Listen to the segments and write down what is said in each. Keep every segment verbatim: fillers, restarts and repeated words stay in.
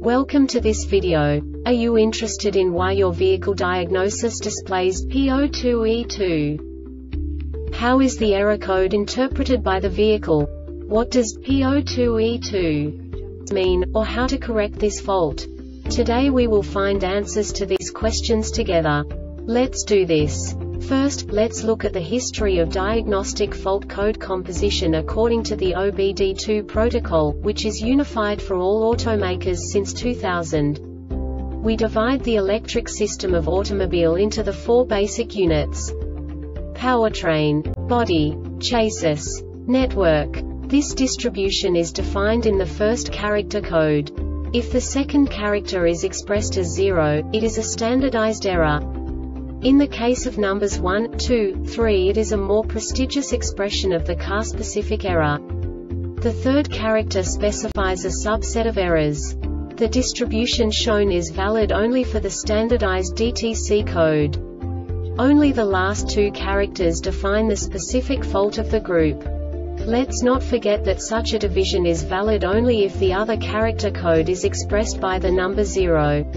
Welcome to this video. Are you interested in why your vehicle diagnosis displays P zero two E two? How is the error code interpreted by the vehicle? What does P zero two E two mean, or how to correct this fault? Today we will find answers to these questions together. Let's do this. First, let's look at the history of diagnostic fault code composition according to the O B D two protocol, which is unified for all automakers since two thousand. We divide the electric system of automobile into the four basic units: powertrain, body, chassis, network. This distribution is defined in the first character code. If the second character is expressed as zero, it is a standardized error. In the case of numbers one, two, three, it is a more prestigious expression of the car-specific error. The third character specifies a subset of errors. The distribution shown is valid only for the standardized D T C code. Only the last two characters define the specific fault of the group. Let's not forget that such a division is valid only if the other character code is expressed by the number zero.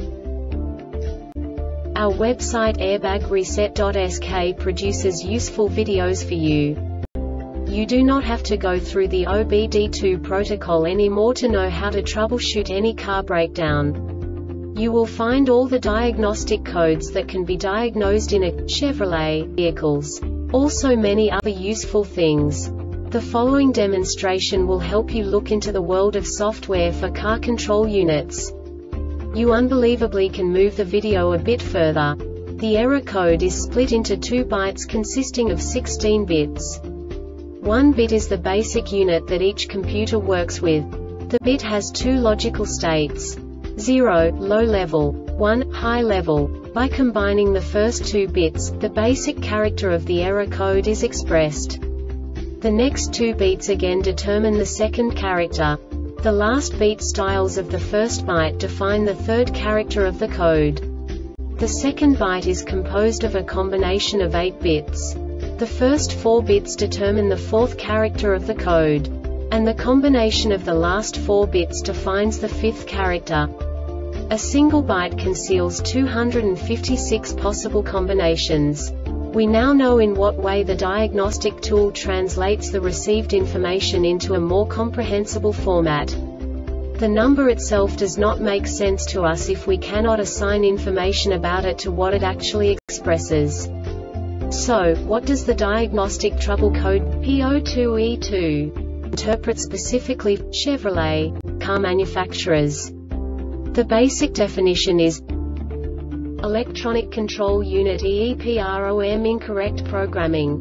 Our website airbag reset dot S K produces useful videos for you. You do not have to go through the O B D two protocol anymore to know how to troubleshoot any car breakdown. You will find all the diagnostic codes that can be diagnosed in a Chevrolet vehicles. Also many other useful things. The following demonstration will help you look into the world of software for car control units. You unbelievably can move the video a bit further. The error code is split into two bytes consisting of sixteen bits. One bit is the basic unit that each computer works with. The bit has two logical states: zero, low level, one, high level. By combining the first two bits, the basic character of the error code is expressed. The next two bits again determine the second character. The last beat styles of the first byte define the third character of the code. The second byte is composed of a combination of eight bits. The first four bits determine the fourth character of the code. And the combination of the last four bits defines the fifth character. A single byte conceals two hundred fifty-six possible combinations. We now know in what way the diagnostic tool translates the received information into a more comprehensible format. The number itself does not make sense to us if we cannot assign information about it to what it actually expresses. So, what does the diagnostic trouble code P zero two E two interpret specifically for Chevrolet car manufacturers? The basic definition is Electronic Control Unit E E P R O M incorrect programming.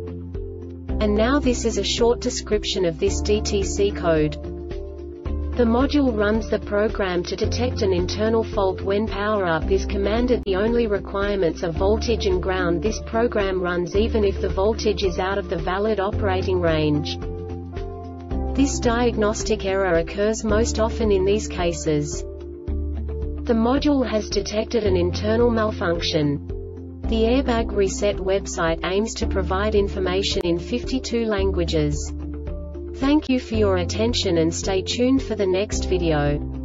And now this is a short description of this D T C code. The module runs the program to detect an internal fault when power-up is commanded. The only requirements are voltage and ground. This program runs even if the voltage is out of the valid operating range. This diagnostic error occurs most often in these cases. The module has detected an internal malfunction. The Airbag Reset website aims to provide information in fifty-two languages. Thank you for your attention and stay tuned for the next video.